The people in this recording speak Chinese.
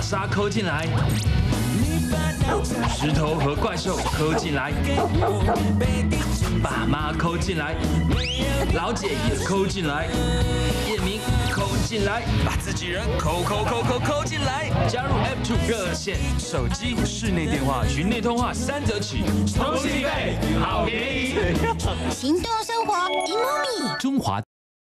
沙抠进来，石头和怪兽抠进来，爸妈抠进来，老姐也抠进来，叶明抠进来，把自己人抠进来，加入 F2 热线，手机、室内电话、群内通话3折起，通信费好便宜， 行动生活，一木米。 中华。